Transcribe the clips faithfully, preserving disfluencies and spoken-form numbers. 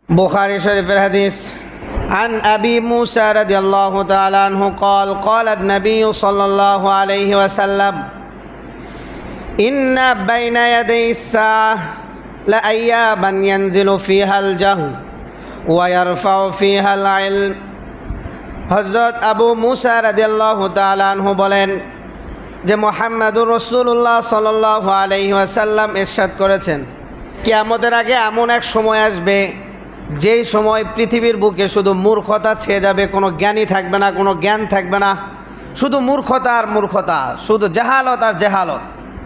बुखारी शरीफ हदीस अन अबी मूसा रदियल्लाहु ताला अन्हु क़ाल क़ाल नबी सल्लल्लाहु अलैहि वसल्लम इन्ना बैना यदै अस्साअह लअय्यामन यंज़िलु फ़ीहल जह्ल व यरफ़उ फ़ीहल इल्म। हज़रत अबू मूसा रदियल्लाहु ताला अन्हु बोलेन যে মুহাম্মদুর রাসূলুল্লাহ সাল্লাল্লাহু আলাইহি ওয়াসাল্লাম ইরশাদ করেছেন, কিয়ামতের আগে এমন এক সময় আসবে যেই সময় পৃথিবীর বুকে শুধু মূর্খতা ছেয়ে যাবে, কোনো জ্ঞানী থাকবে না, কোনো জ্ঞান থাকবে না, শুধু মূর্খতা আর মূর্খতা, শুধু জাহালত আর জাহালত।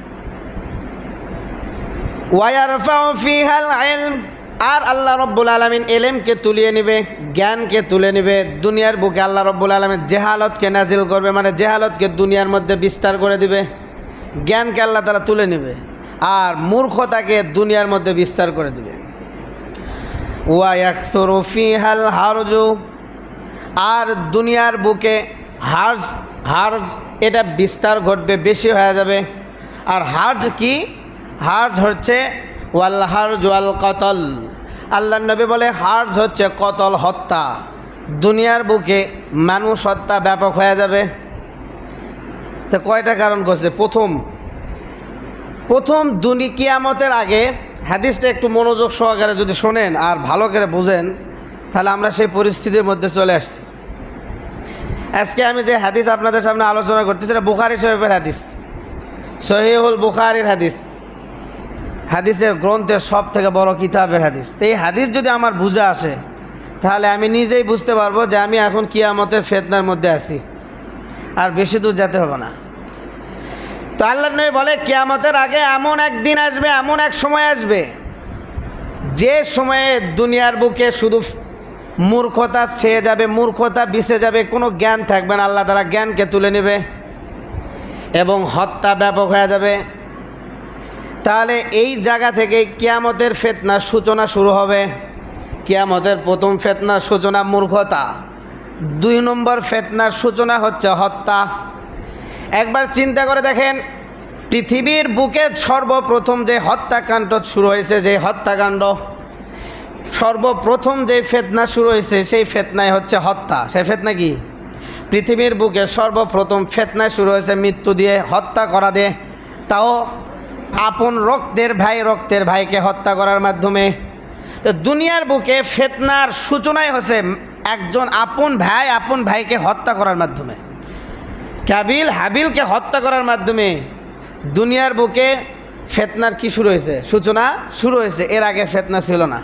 ওয়া ইয়ারফাউ ফীহাল ইলম, আর আল্লাহ রব্বুল আলামিন ইলমকে তুলিয়ে নেবে, জ্ঞানকে তুলে নেবে। দুনিয়ার বুকে আল্লাহ রব্বুল আলামিন জেহালতকে নাজিল করবে, মানে জেহালতকে দুনিয়ার মধ্যে বিস্তার করে দিবে, জ্ঞানকে আল্লাহ তাআলা তুলে নেবে, আর মূর্খতাকে দুনিয়ার মধ্যে বিস্তার করে দিবে। ওয়া ইয়াকসুরু ফীহাল হারজু, আর দুনিয়ার বুকে হার্জ হার্জ এটা বিস্তার ঘটবে, বেশি হয়ে যাবে। আর হার্জ কি? হার্জ হচ্ছে ওয়াল হার্জ ওয়াল কতল। আল্লাহ নবী বলে হার্জ হচ্ছে কতল, হত্যা। দুনিয়ার বুকে মানুষ হত্যা ব্যাপক হয়ে যাবে। তো কয়টা কারণ করছে? প্রথম প্রথম দুনি কিয়ামতের আগে, হাদিসটা একটু মনোযোগ সহকারে যদি শোনেন আর ভালো করে বুঝেন, তাহলে আমরা সেই পরিস্থিতির মধ্যে চলে আসছি। আজকে আমি যে হাদিস আপনাদের সামনে আলোচনা করতেছি, এটা বুখারী শরীফের হাদিস, সহিহুল বুখারীর হাদিস, হাদিসের গ্রন্থের সব থেকে বড় কিতাবের হাদিস। তো এই হাদিস যদি আমার বুঝে আসে, তাহলে আমি নিজেই বুঝতে পারবো যে আমি এখন কিয়ামতের ফিতনার মধ্যে আছি, আর বেশি দূর যেতে হবে না। তো আল্লাহ নবী বলে কিয়ামতের আগে এমন একদিন আসবে, এমন এক সময় আসবে যে সময়ে দুনিয়ার বুকে শুধু মূর্খতা ছেয়ে যাবে, মূর্খতা বিছে যাবে, কোনো জ্ঞান থাকবে না। আল্লাহ তাআলা জ্ঞানকে তুলে নেবে এবং হত্যা ব্যাপক হয়ে যাবে। তাহলে এই জায়গা থেকে কিয়ামতের ফিতনার সূচনা শুরু হবে। কিয়ামতের প্রথম ফিতনার সূচনা মূর্খতা, দুই নম্বর ফিতনার সূচনা হচ্ছে হত্যা। একবার চিন্তা করে দেখেন, পৃথিবীর বুকে সর্বপ্রথম যে হত্যাকাণ্ড শুরু হয়েছে, যে হত্যাকাণ্ড সর্বপ্রথম যে ফিতনা শুরু হয়েছে, সেই ফিতনাই হচ্ছে হত্যা। সেই ফিতনা কি? পৃথিবীর বুকে সর্বপ্রথম ফিতনা শুরু হয়েছে মৃত্যু দিয়ে, হত্যা করা দিয়ে, তাও আপন রক্তের ভাই রক্তের ভাইকে হত্যা করার মাধ্যমে। তো দুনিয়ার বুকে ফিতনার সূচনাই হচ্ছে একজন আপন ভাই আপন ভাইকে হত্যা করার মাধ্যমে। কাবিল হাবিলকে হত্যা করার মাধ্যমে দুনিয়ার বুকে ফিতনার কি শুরু হয়েছে? সূচনা শুরু হয়েছে। এর আগে ফিতনা ছিল না।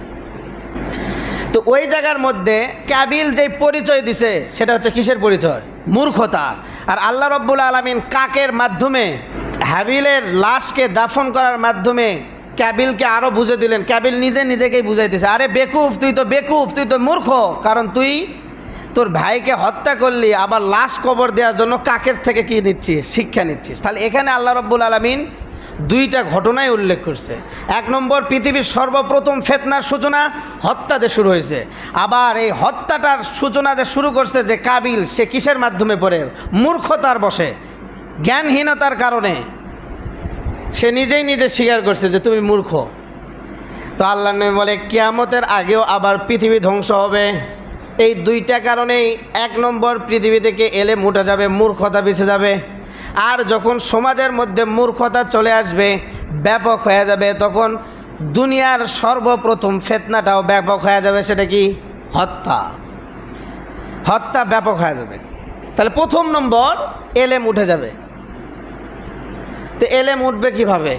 তো ওই জায়গার মধ্যে কাবিল যে পরিচয় দিছে, সেটা হচ্ছে কিসের পরিচয়? মূর্খতা। আর আল্লাহ রব্বুল আলামিন কাকের মাধ্যমে হাবিলের লাশকে দাফন করার মাধ্যমে কাবিলকে আরও বুঝে দিলেন। কাবিল নিজে নিজেকেই বুঝাইতেছে, আরে বেকুফ, তুই তো বেকুফ, তুই তো মূর্খ, কারণ তুই তোর ভাইকে হত্যা করলি, আবার লাশ কবর দেওয়ার জন্য কাকের থেকে কি নিচ্ছিস? শিক্ষা নিচ্ছিস। তাহলে এখানে আল্লাহ রব্বুল আলামিন দুইটা ঘটনাই উল্লেখ করছে। এক নম্বর, পৃথিবীর সর্বপ্রথম ফিতনার সূচনা হত্যা দিয়ে শুরু হয়েছে। আবার এই হত্যাটার সূচনা যে শুরু করছে যে কাবিল, সে কিসের মাধ্যমে পড়ে? মূর্খতার বশে, জ্ঞানহীনতার কারণে সে নিজেই নিজে স্বীকার করছে যে তুমি মূর্খ। তো আল্লাহ নবী বলে কিয়ামতের আগেও আবার পৃথিবী ধ্বংস হবে। এই দুইটা কারণেই, এক নম্বর, পৃথিবী থেকে এলেম উঠে যাবে, মূর্খতা বেঁচে যাবে। আর যখন সমাজের মধ্যে মূর্খতা চলে আসবে, ব্যাপক হয়ে যাবে, তখন দুনিয়ার সর্বপ্রথম ফিতনাটাও ব্যাপক হয়ে যাবে। সেটা কি? হত্যা। হত্যা ব্যাপক হয়ে যাবে। তাহলে প্রথম নম্বর, এলেম উঠে যাবে। তো এলেম উঠবে কিভাবে?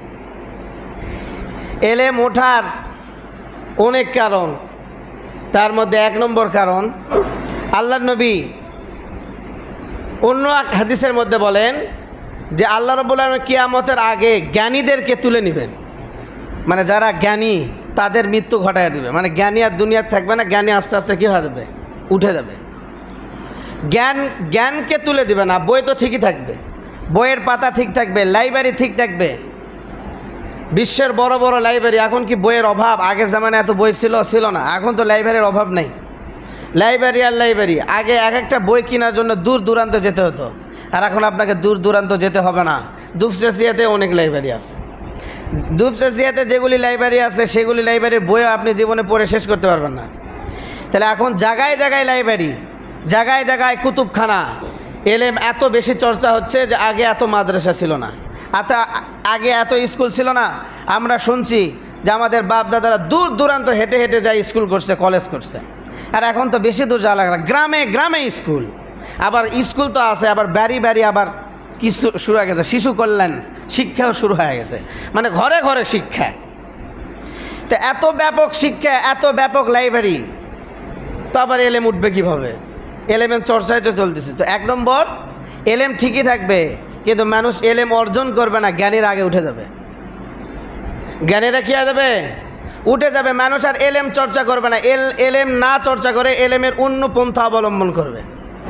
এলেম ওঠার অনেক কারণ, তার মধ্যে এক নম্বর কারণ, আল্লাহ নবী অন্য এক হাদিসের মধ্যে বলেন যে আল্লাহ রাব্বুল আলামিন কিয়ামতের আগে জ্ঞানীদেরকে তুলে নেবেন, মানে যারা জ্ঞানী তাদের মৃত্যু ঘটায় দেবে। মানে জ্ঞানী আর দুনিয়ার থাকবে না, জ্ঞানী আস্তে আস্তে কী হয়ে যাবে? উঠে যাবে। জ্ঞান জ্ঞানকে তুলে দেবে না। বই তো ঠিকই থাকবে, বইয়ের পাতা ঠিক থাকবে, লাইব্রেরি ঠিক থাকবে, বিশ্বের বড় বড় লাইব্রেরি। এখন কি বইয়ের অভাব? আগের জামানায় এত বই ছিল ছিল না। এখন তো লাইব্রেরির অভাব নেই, লাইব্রেরি আর লাইব্রেরি। আগে এক একটা বই কেনার জন্য দূর দূরান্ত যেতে হতো, আর এখন আপনাকে দূর দূরান্ত যেতে হবে না, দুপচাচিয়াতে অনেক লাইব্রেরি আছে। দুপচাচিয়াতে যেগুলি লাইব্রেরি আছে সেগুলি লাইব্রেরির বইও আপনি জীবনে পড়ে শেষ করতে পারবেন না। তাহলে এখন জায়গায় জায়গায় লাইব্রেরি, জায়গায় জায়গায় কুতুবখানা, এলেম এত বেশি চর্চা হচ্ছে যে আগে এত মাদ্রাসা ছিল না, এত আগে এত স্কুল ছিল না। আমরা শুনছি যে আমাদের বাপ দাদারা দূর দূরান্ত হেঁটে হেঁটে যায় স্কুল করছে, কলেজ করছে। আর এখন তো বেশি দূর যাওয়া লাগে না, গ্রামে গ্রামে স্কুল। আবার স্কুল তো আছে, আবার বাড়ি বাড়ি আবার কি শুরু হয়ে গেছে, শিশু কল্যাণ শিক্ষাও শুরু হয়ে গেছে, মানে ঘরে ঘরে শিক্ষা। তো এত ব্যাপক শিক্ষা, এত ব্যাপক লাইব্রেরি, তো আবার এলেম উঠবে কীভাবে? এলেমের চর্চায় তো চলতেছে। তো এক নম্বর, এলেম ঠিকই থাকবে, কিন্তু মানুষ এলেম অর্জন করবে না, জ্ঞানীর আগে উঠে যাবে। জ্ঞানীরা কী হয়ে যাবে? উঠে যাবে। মানুষ আর এলেম চর্চা করবে না, এল এলেম না চর্চা করে এলেমের অন্য পন্থা অবলম্বন করবে।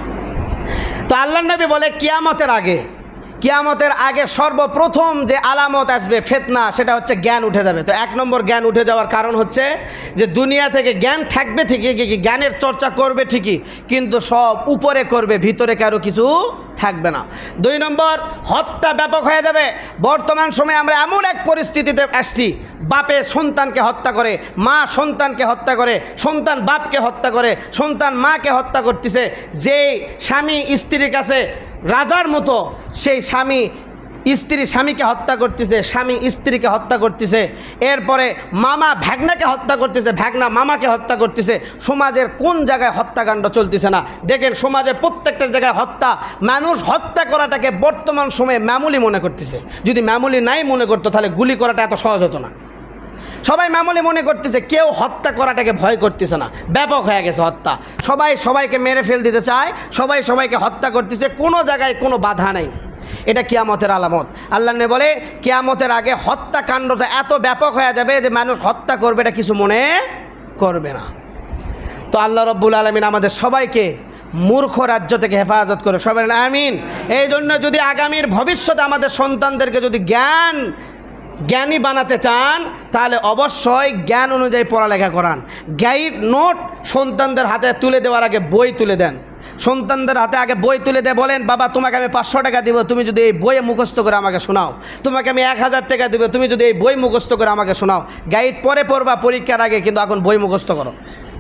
তো আল্লাহর নবী বলে কিয়ামতের আগে, কিয়ামতের আগে সর্বপ্রথম যে আলামত আসবে ফিতনা, সেটা হচ্ছে জ্ঞান উঠে যাবে। তো এক নম্বর, জ্ঞান উঠে যাওয়ার কারণ হচ্ছে যে দুনিয়া থেকে জ্ঞান থাকবে ঠিকই, কি জ্ঞানের চর্চা করবে ঠিকই, কিন্তু সব উপরে করবে, ভিতরে কারো কিছু থাকবে না। দুই নম্বর, হত্যা ব্যাপক হয়ে যাবে। বর্তমান সময়ে আমরা এমন এক পরিস্থিতিতে আসছি, বাপে সন্তানকে হত্যা করে, মা সন্তানকে হত্যা করে, সন্তান বাপকে হত্যা করে, সন্তান মাকে হত্যা করতেছে। যেই স্বামী স্ত্রীর কাছে রাজার মতো, সেই স্বামী স্ত্রী স্বামীকে হত্যা করতেছে, স্বামী স্ত্রীকে হত্যা করতেছে। এরপরে মামা ভাগনাকে হত্যা করতেছে, ভাগনা মামাকে হত্যা করতেছে। সমাজের কোন জায়গায় হত্যাকাণ্ড চলতেছে না? দেখেন সমাজের প্রত্যেকটা জায়গায় হত্যা। মানুষ হত্যা করাটাকে বর্তমান সময়ে মামুলি মনে করতেছে। যদি মামুলি নাই মনে করতো তাহলে গুলি করাটা এত সহজ হতো না। সবাই মামুলি মনে করতেছে, কেউ হত্যা করাটাকে ভয় করতেছে না। ব্যাপক হয়ে গেছে হত্যা, সবাই সবাইকে মেরে ফেল দিতে চায়, সবাই সবাইকে হত্যা করতেছে, কোনো জায়গায় কোনো বাধা নেই। এটা কিয়ামতের আলামত। আল্লাহ নবী বলে কিয়ামতের আগে হত্যাকাণ্ডটা এত ব্যাপক হয়ে যাবে যে মানুষ হত্যা করবে এটা কিছু মনে করবে না। তো আল্লাহ রব্বুল আলামিন আমাদের সবাইকে মূর্খ রাজ্য থেকে হেফাজত করে, সবাই আমিন। এই জন্য যদি আগামীর ভবিষ্যতে আমাদের সন্তানদেরকে যদি জ্ঞান জ্ঞানী বানাতে চান, তাহলে অবশ্যই জ্ঞান অনুযায়ী পড়ালেখা করান। গাইড নোট সন্তানদের হাতে তুলে দেওয়ার আগে বই তুলে দেন। সন্তানদের হাতে আগে বই তুলে দিয়ে বলেন, বাবা তোমাকে আমি পাঁচশো টাকা দিব, তুমি যদি এই বইয়ে মুখস্থ করে আমাকে শোনাও। তোমাকে আমি এক হাজার টাকা দেবো, তুমি যদি এই বই মুখস্থ করে আমাকে শোনাও। গাইড পরে পড়বা পরীক্ষার আগে, কিন্তু এখন বই মুখস্থ করো।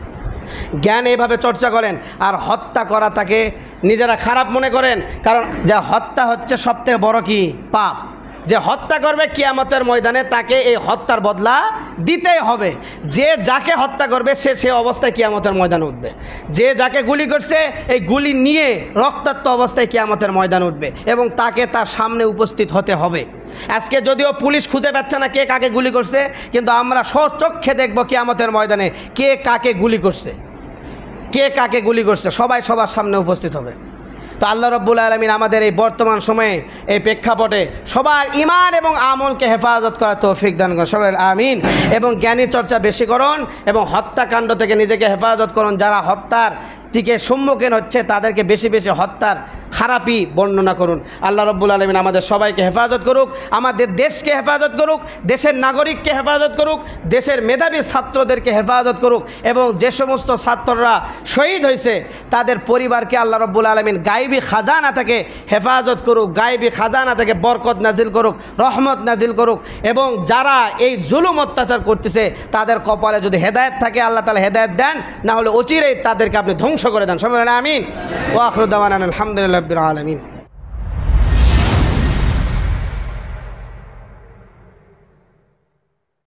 জ্ঞান এইভাবে চর্চা করেন। আর হত্যা করা তাকে নিজেরা খারাপ মনে করেন, কারণ যা হত্যা হচ্ছে সবথেকে বড় কি পাপ। যে হত্যা করবে কিয়ামতের ময়দানে তাকে এই হত্যার বদলা দিতেই হবে। যে যাকে হত্যা করবে সে সে অবস্থায় কিয়ামতের ময়দানে উঠবে। যে যাকে গুলি করছে এই গুলি নিয়ে রক্তাক্ত অবস্থায় কিয়ামতের ময়দানে উঠবে, এবং তাকে তার সামনে উপস্থিত হতে হবে। আজকে যদিও পুলিশ খুঁজে পাচ্ছে না কে কাকে গুলি করছে, কিন্তু আমরা স্বচক্ষে দেখব কিয়ামতের ময়দানে কে কাকে গুলি করছে, কে কাকে গুলি করছে, সবাই সবার সামনে উপস্থিত হবে। তো আল্লাহ রব্বুল আলামিন আমাদের এই বর্তমান সময়ে এই প্রেক্ষাপটে সবার ঈমান এবং আমলকে হেফাজত করার তৌফিক দান করুন, সবাই আমিন। এবং জ্ঞানীর চর্চা বেশি করুন এবং হত্যাকাণ্ড থেকে নিজেকে হেফাজত করুন। যারা হত্যার দিকে সম্মুখীন হচ্ছে তাদেরকে বেশি বেশি হত্যার খারাপই বর্ণনা করুন। আল্লাহ রব্বুল আলামিন আমাদের সবাইকে হেফাজত করুক, আমাদের দেশকে হেফাজত করুক, দেশের নাগরিককে হেফাজত করুক, দেশের মেধাবী ছাত্রদেরকে হেফাজত করুক, এবং যে সমস্ত ছাত্ররা শহীদ হয়েছে তাদের পরিবারকে আল্লাহ রব্বুল আলামিন গায়বী খাজানা থেকে হেফাজত করুক, গায়বী খাজানা থেকে বরকত নাজিল করুক, রহমত নাজিল করুক। এবং যারা এই জুলুম অত্যাচার করতেছে তাদের কপালে যদি হেদায়েত থাকে আল্লাহ তাআলা হেদায়েত দেন, না হলে অচিরেই তাদেরকে আপনি ধ্বংস করে দেন, সবাই আমিন। ওয়া আখিরু দাওয়ানা আলহামদুলিল্লাহি রাব্বিল আলামিন।